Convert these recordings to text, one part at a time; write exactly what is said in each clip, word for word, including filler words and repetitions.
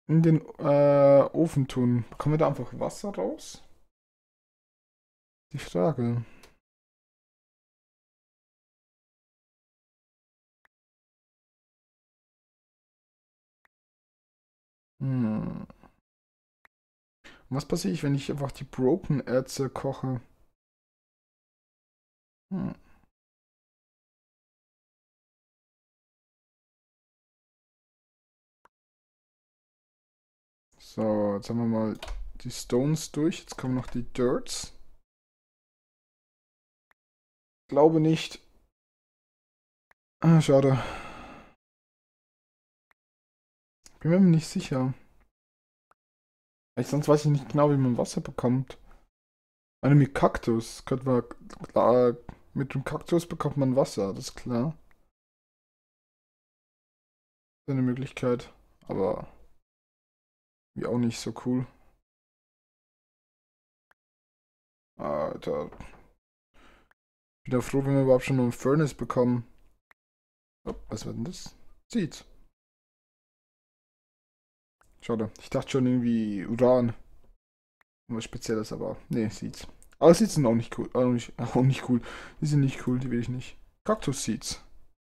in den äh, Ofen tun. Bekommen wir da einfach Wasser raus? Die Frage. Hm. Was passiert, ich, wenn ich einfach die Broken Erze koche? Hm. So, jetzt haben wir mal die Stones durch. Jetzt kommen noch die Dirts. Glaube nicht. Ah, schade. Bin mir nicht sicher. Weil sonst weiß ich nicht genau, wie man Wasser bekommt. Eine mit Kaktus. Könnte man, klar, mit dem Kaktus bekommt man Wasser, das ist klar. Das ist eine Möglichkeit. Aber wie auch nicht so cool. Alter. Ich bin ja froh, wenn wir überhaupt schon noch ein Furnace bekommen. Oh, was wird denn das? Seeds. Schade. Ich dachte schon irgendwie Uran. Was Spezielles, aber nee, Seeds. Aber Seeds sind auch nicht cool. Auch nicht, auch nicht cool. Die sind nicht cool, die will ich nicht. Cactus Seeds.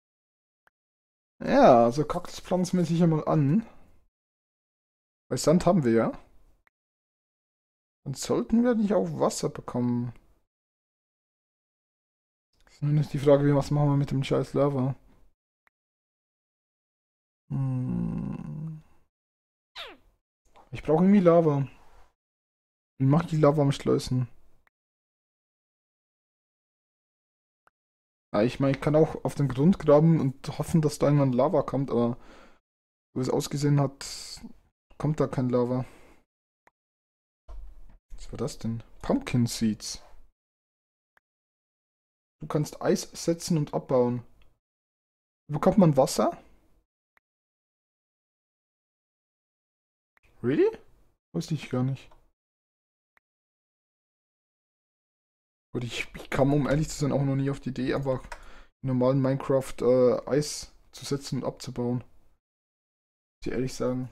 Ja, also Kaktus pflanzen wir sicher mal an. Weil Sand haben wir ja. Dann sollten wir nicht auch Wasser bekommen. Nun ist die Frage, wie was machen wir mit dem scheiß Lava? Hm. Ich brauche irgendwie Lava. Wie mache ich die Lava am Schleusen? Ja, ich meine, ich kann auch auf den Grund graben und hoffen, dass da irgendwann Lava kommt, aber so wie es ausgesehen hat, kommt da kein Lava. Was war das denn? Pumpkin Seeds. Du kannst Eis setzen und abbauen. Bekommt man Wasser? Really? Wusste ich gar nicht. Gut, ich, ich kam, um ehrlich zu sein, auch noch nie auf die Idee, einfach im normalen Minecraft äh, Eis zu setzen und abzubauen. Muss ich ehrlich sagen.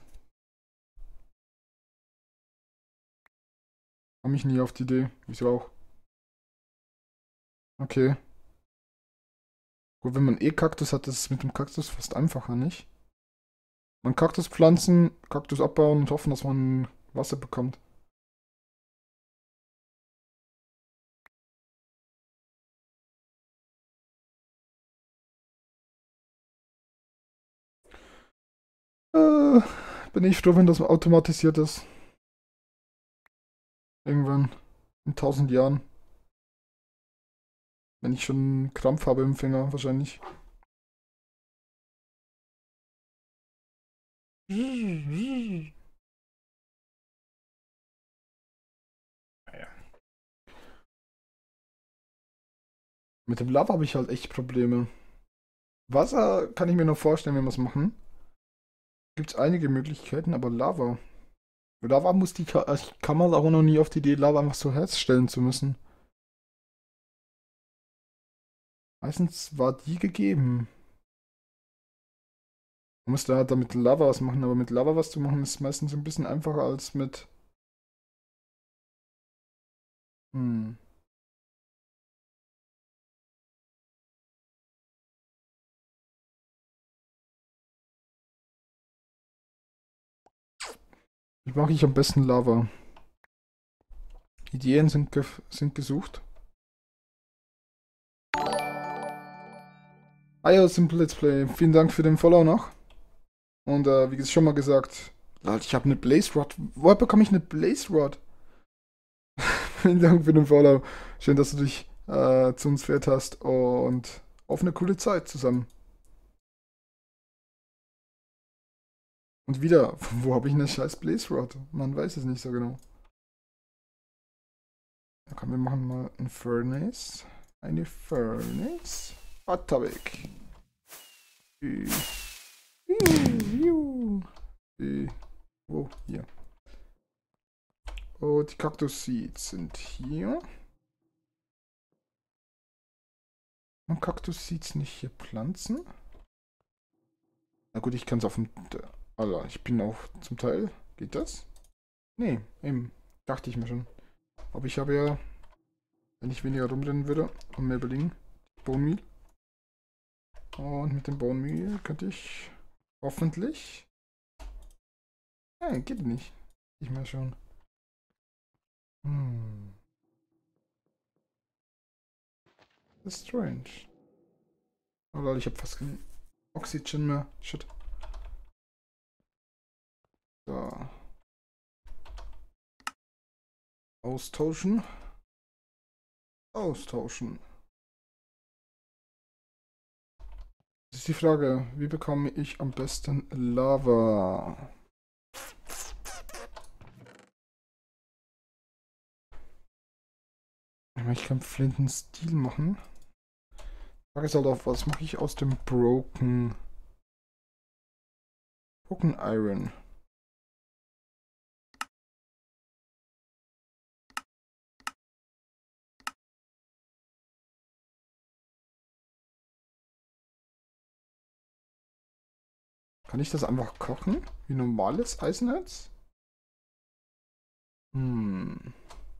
Kam ich nie auf die Idee. Wieso auch? Okay. Gut, wenn man eh Kaktus hat, ist es mit dem Kaktus fast einfacher, nicht? Man Kaktus pflanzen, Kaktus abbauen und hoffen, dass man Wasser bekommt. Äh, bin ich froh, wenn das automatisiert ist. Irgendwann. In tausend Jahren. Wenn ich schon Krampf habe im Finger, wahrscheinlich. Naja. Mit dem Lava habe ich halt echt Probleme. Wasser kann ich mir noch vorstellen, wenn wir es machen. Gibt es einige Möglichkeiten, aber Lava. Lava muss die, Ka- also ich kam halt auch noch nie auf die Idee, Lava einfach so herstellen zu müssen. Meistens war die gegeben. Man muss da halt damit Lava was machen, aber mit Lava was zu machen ist meistens ein bisschen einfacher als mit. Hm. Wie mache ich am besten Lava? Ideen sind, ge sind gesucht. Ah ja, Simple Let's Play. Vielen Dank für den Follow noch. Und äh, wie schon mal gesagt, Leute, ich habe eine Blaze Rod. Woher bekomme ich eine Blaze Rod? Vielen Dank für den Follow. Schön, dass du dich äh, zu uns fährt hast und auf eine coole Zeit zusammen. Und wieder, wo habe ich eine scheiß Blaze Rod? Man weiß es nicht so genau. Da komm, wir machen mal ein Furnace. Eine Furnace. Was habe ich? Äh, äh, Wo? Hier. Und die Cactus Seeds sind hier. Und Cactus Seeds nicht hier pflanzen? Na gut, ich kann es auf dem. Alter, ich bin auch zum Teil. Geht das? Nee, eben. Dachte ich mir schon. Aber ich habe ja, wenn ich weniger rumrennen würde und mehr überlegen, Bone Meal. Und mit dem Bone Meal könnte ich hoffentlich. Nein, geht nicht. Ich mal schon. Hm. Das ist strange. Oh Leute, ich habe fast kein Oxygen mehr. Shit. So. Austauschen. Austauschen. Das ist die Frage, wie bekomme ich am besten Lava? Ich kann Flinten Steel machen. Die Frage ist halt auch, was mache ich aus dem Broken... Broken Iron? Kann ich das einfach kochen? Wie normales Eisenerz? Hm.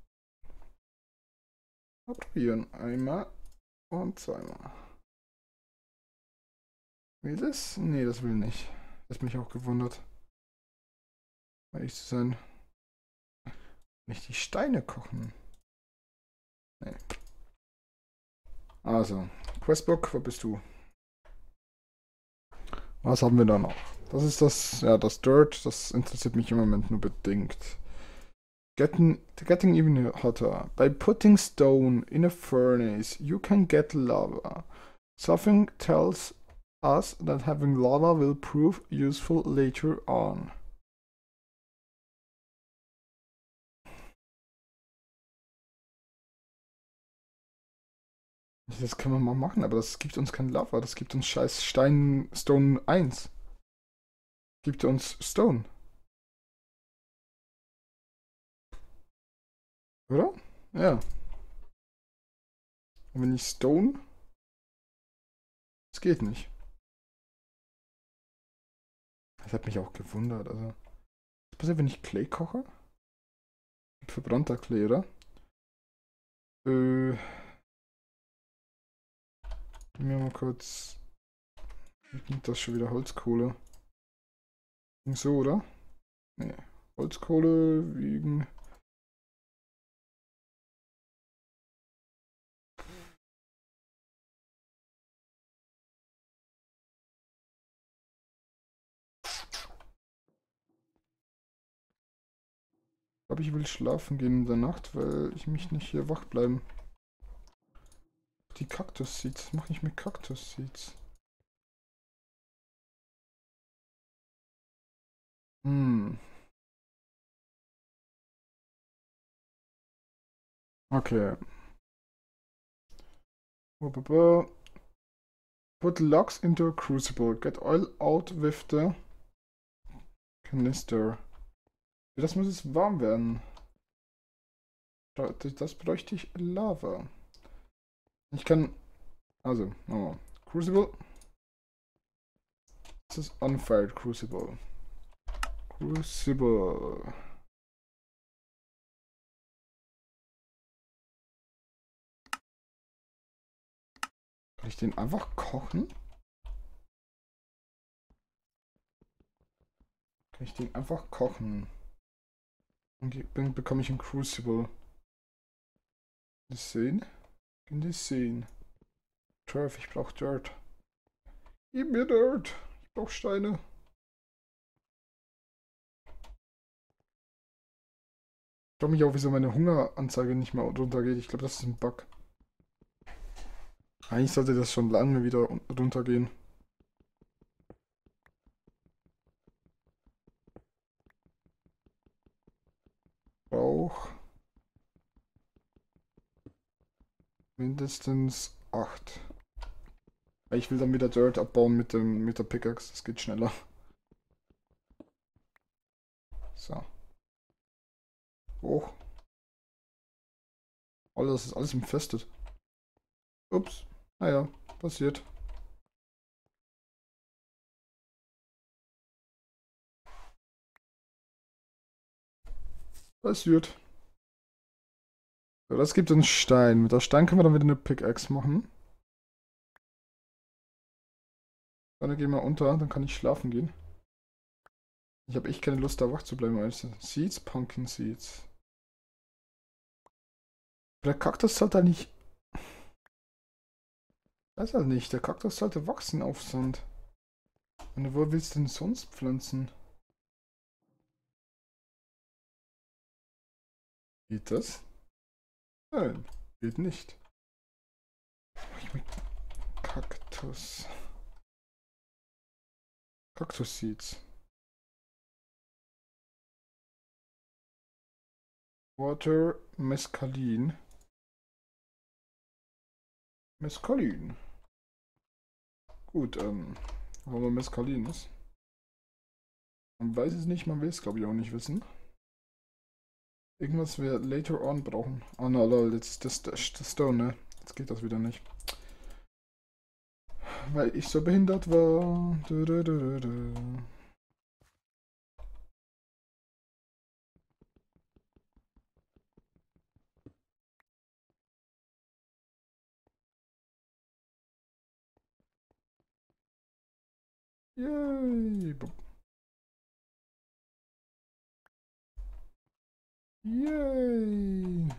Mal probieren. Einmal und zweimal. Will das? Nee, das will nicht. Das hat mich auch gewundert. Um ehrlich zu sein. Nicht die Steine kochen. Nee. Also, Questbook, wo bist du? Was haben wir da noch? Das ist das, ja, das Dirt, das interessiert mich im Moment nur bedingt. Getting, getting even hotter. By putting stone in a furnace, you can get lava. Something tells us that having lava will prove useful later on. Das können wir mal machen, aber das gibt uns kein Lava, das gibt uns scheiß Stein Stone eins. Gibt uns Stone. Oder? Ja. Und wenn ich Stone. Das geht nicht. Das hat mich auch gewundert. Also. Was passiert, wenn ich Clay koche? Verbrannter Clay, oder? Äh. Gib mir mal kurz. Wie klingt das schon wieder? Holzkohle. So, oder? Nee. Holzkohle wiegen. Ich glaube, ich will schlafen gehen in der Nacht, weil ich mich nicht hier wach bleiben. Die Cactus Seeds. Was mache ich mit Cactus Seeds? Hm. Okay. Put logs into a crucible. Get oil out with the canister. Das muss jetzt warm werden. Das bräuchte ich Lava. Ich kann. Also, nochmal. Crucible. Das ist Unfired Crucible. Crucible. Kann ich den einfach kochen? Kann ich den einfach kochen? Und dann bekomme ich ein Crucible. Das sehen? Kann das sehen? Turf, ich brauche Dirt. Gib mir Dirt. Ich brauche Steine. Ich frage mich auch, wieso meine Hungeranzeige nicht mehr runtergeht. Ich glaube, das ist ein Bug. Eigentlich sollte das schon lange wieder runtergehen. Brauch mindestens acht. Ich will dann wieder Dirt abbauen mit dem mit der Pickaxe. Das geht schneller. So. Hoch. Oh, das ist alles infestet. Ups. Naja, passiert. Passiert. So, das gibt uns Stein. Mit der Stein können wir dann wieder eine Pickaxe machen. Dann gehen wir unter, dann kann ich schlafen gehen. Ich habe echt keine Lust, da wach zu bleiben. Also. Seeds, Pumpkin Seeds. Der Kaktus sollte nicht. Weiß halt nicht. Der Kaktus sollte wachsen auf Sand. Und wo willst du denn sonst pflanzen? Geht das? Nein, geht nicht. Ich mit Kaktus. Kaktus Seeds. Water Mescalin. Mescalin. Gut, ähm, warum Mescalin ist. Man weiß es nicht, man will es glaube ich auch nicht wissen. Irgendwas wir later on brauchen. Oh no, lol, jetzt ist das, das Stone, ne? Jetzt geht das wieder nicht. Weil ich so behindert war. Du, du, du, du. Yay. Yay.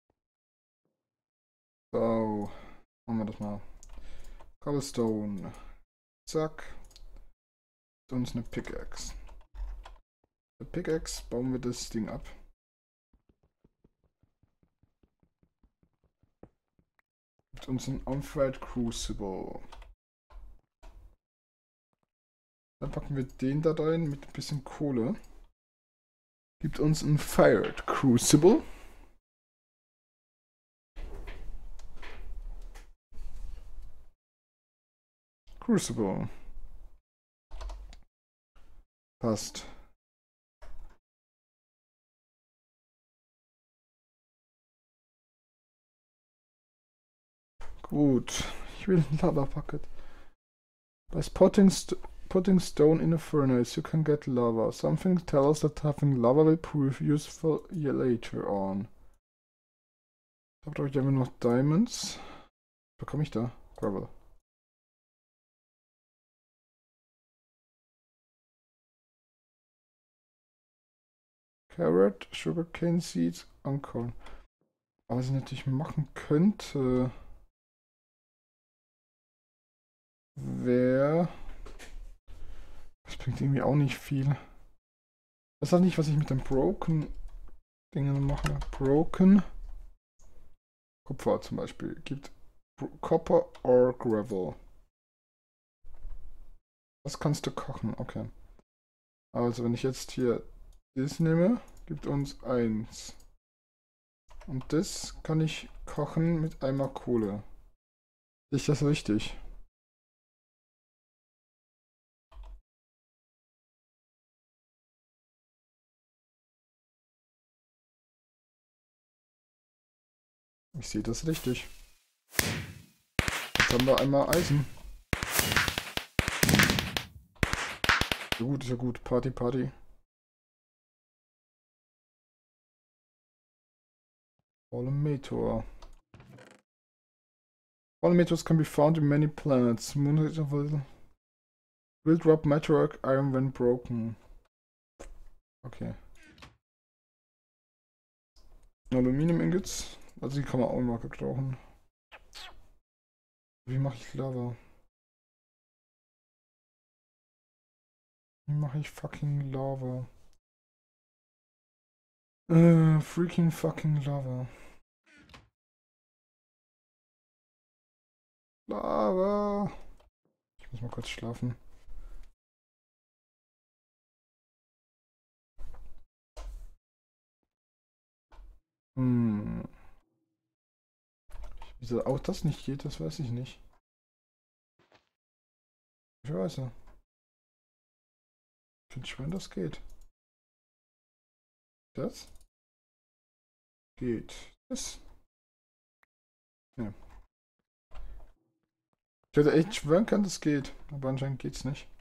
So, machen wir das mal. Cobblestone. Zack. Und uns eine Pickaxe. Eine Pickaxe bauen wir das Ding ab. Gibt uns ein Unfired Crucible. Dann packen wir den da rein mit ein bisschen Kohle. Gibt uns ein Fired Crucible. Crucible. Passt. Gut. Ich will ein Lava Bucket. By spotting, st putting stone in a furnace, you can get lava. Something tells us that having lava will prove useful later on. Da brauche ich einfach noch Diamonds. Was bekomme ich da? Gravel. Carrot, Sugarcane Seeds, Uncorn. Aber was ich natürlich machen könnte, wäre... Das bringt irgendwie auch nicht viel. Das ist auch nicht, was ich mit den Broken Dingen mache. Broken Kupfer zum Beispiel. Gibt Copper or Gravel. Das kannst du kochen, okay. Also wenn ich jetzt hier das nehme, gibt uns eins. Und das kann ich kochen mit einmal Kohle. Ist das richtig? Ich sehe das richtig. Jetzt haben wir einmal Eisen. Ja gut, ist ja gut. Party, Party. Fallen Meteor. Fallen meteors can be found in many planets. Moon will drop meteoric iron when broken. Okay. Aluminium Ingots. Also die kann man auch immer gebrauchen. Wie mache ich Lava? Wie mache ich fucking Lava? Äh, freaking fucking Lava. Lava. Ich muss mal kurz schlafen. Hm. Wieso auch das nicht geht, das weiß ich nicht. Ich weiß ja. Ich finde schön, das geht. Das geht. Das. Ja. Ich hätte echt schwören können, das geht. Aber anscheinend geht's nicht.